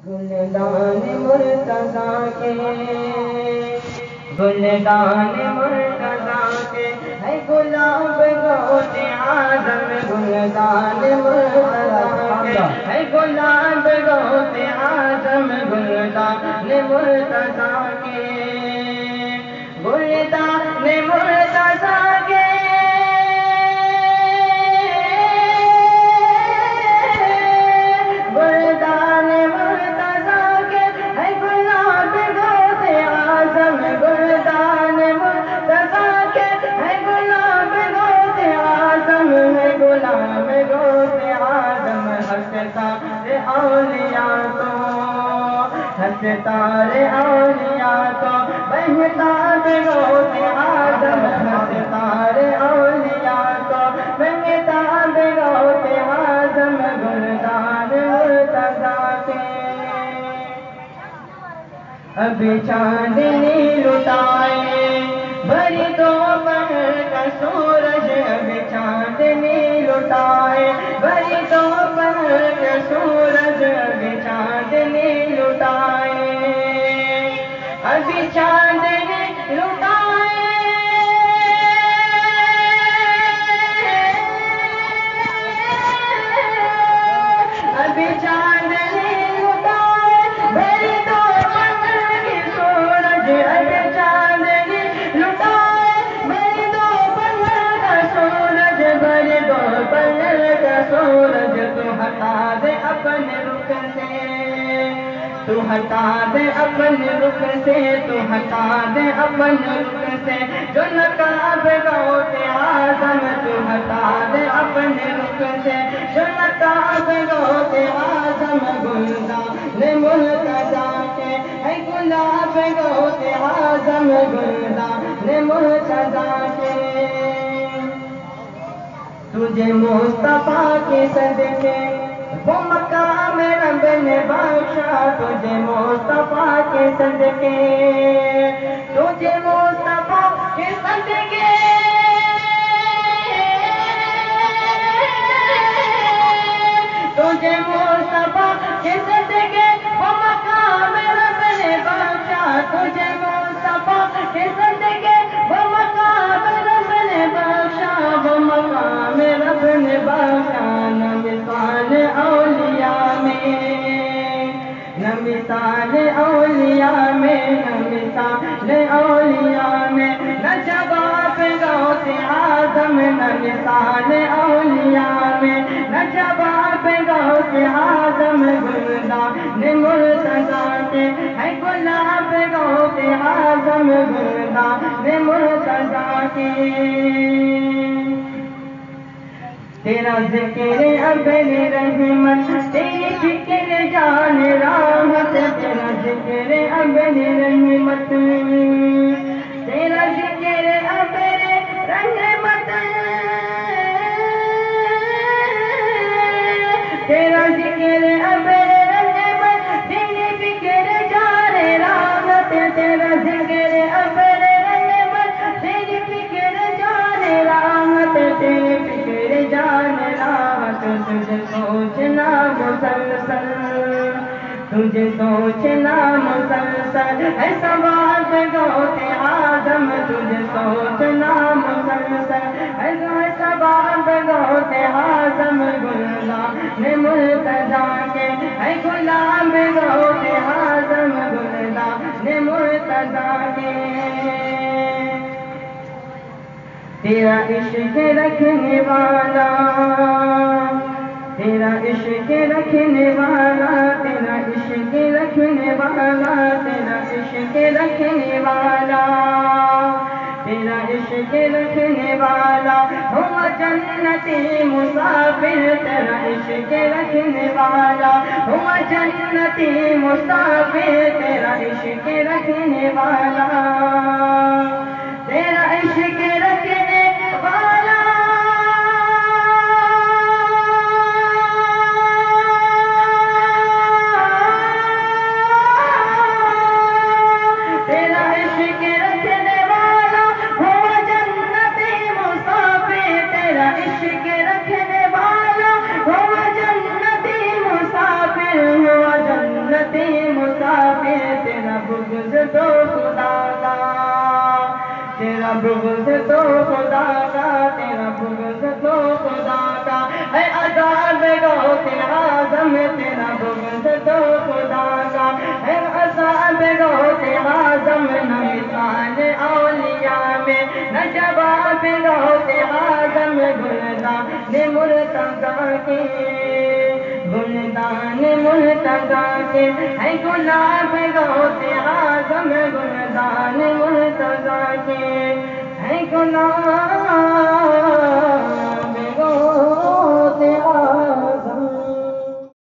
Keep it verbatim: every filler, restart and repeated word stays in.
گلدان مرتضیٰ کے گلدان مرتضیٰ کے ہے گلاب غوث اعظم گلدان مرتضیٰ کے ہے گلاب غوث اعظم گلدان مرتضیٰ کے گلدان مرتضیٰ کے ستارے اولیاء تو بہتاب غوث اعظم ستارے اولیاء تو بہتاب غوث اعظم گلدان مرتضیٰ کے ابھی چاندنی لٹائے بھری دوپہر کا سورج ابھی چاندنی لٹائے بھری دوپہر کا سورج ابھی چاندنی لٹائے ابھی چاندنی لٹائے ابھی چاندنی لٹائے بھری دوپہر کی سورج ابھی چاندنی لٹائے بھری دوپہر کا سورج بھری دوپہر کا سورج تو ہٹا دے اپنے رخ سے تو ہٹا دے اپنے رخ سے تو ہٹا دے اپنے رخ سے جو نقاب غوث اعظم تو ہٹا دے اپنے رخ سے جو نقاب غوث اعظم گلدان مرتضیٰ کے ہے گلاب غوث اعظم گلدان مرتضیٰ کے تجھے مصطفیٰ کے صدقے وہ مقام رب نے بخشا تجھے مصطفیٰ کے صدقے تجھے مصطفیٰ کے صدقے تجھے مصطفیٰ کے صدقے وہ مقام رب نے بخشا تجھے مصطفیٰ کے صدقے وہ مقام رب نے بخشا وہ مقام رب نے بخشا نہ مثال اولیاء میں نہ مثال اولیاء میں نہ مثال اولیاء میں نہ جواب غوث اعظم نہ مثال اولیاء میں نہ جواب غوث اعظم گلدان مرتضیٰ کے ہے گلاب غوث اعظم گلدان مرتضیٰ کے تیرا ذکر ابر رحمت تیری فکر جان راحت تیرا ذکر ابر رحمت تیرا ذکر ابر رحمت تیرا ذکر ابر رحمت تیری فکر جان راحت تیرا ذکر ابر رحمت تیری فکر جان راحت تیری فکر جان راحت تجھے سوچنا مسلسل تجھے سوچنا مسلسل ہے ثواب غوث اعظم تجھے سوچنا مسلسل ہے ثواب غوث اعظم گلدان مرتضیٰ کے ہے گلاب غوث اعظم گلدان مرتضیٰ کے تیرا عشق رکھنے والا تیرا عشق رکھنے والا تیرا عشق رکھنے والا تیرا عشق رکھنے والا تیرا عشق رکھنے والا ہوا جنتی مسافر تیرا عشق رکھنے والا ہوا جنتی مسافر تیرا عشق رکھنے والا تیرا عشق رکھنے والا تیرا عشق رکھنے والا ہوا جنتی مسافر تیرا عشق رکھنے والا ہوا جنتی مسافر ہوا جنتی تو خدا کا، تیرا بغض تو خدا کا، تیرا بغض تو خدا کا، اے عذاب غوث اعظم تیرا بغض تو خدا کا، اے عذاب غوث اعظم نہ مثال اولیاء میں، نہ جواب غوث اعظم گلدان مرتضیٰ کے، گلدان مرتضیٰ کے، اے گلاب غوث اعظم گلدان مرتضیٰ کے، اے گلاب